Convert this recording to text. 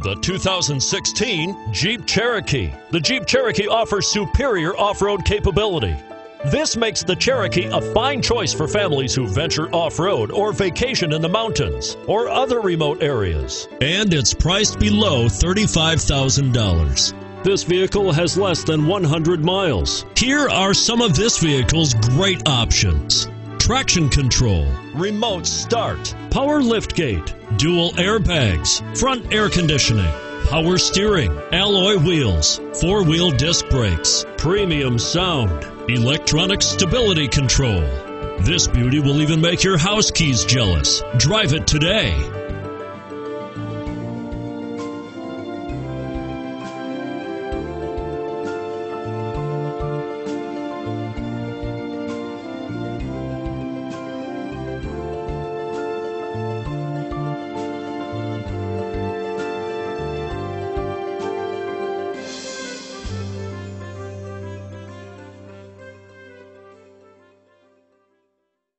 The 2016 Jeep Cherokee. The Jeep Cherokee offers superior off-road capability. This makes the Cherokee a fine choice for families who venture off-road or vacation in the mountains or other remote areas. And it's priced below $35,000. This vehicle has less than 100 miles. Here are some of this vehicle's great options: traction control, remote start, power liftgate, dual airbags, front air conditioning, power steering, alloy wheels, four-wheel disc brakes, premium sound, electronic stability control. This beauty will even make your house keys jealous. Drive it today.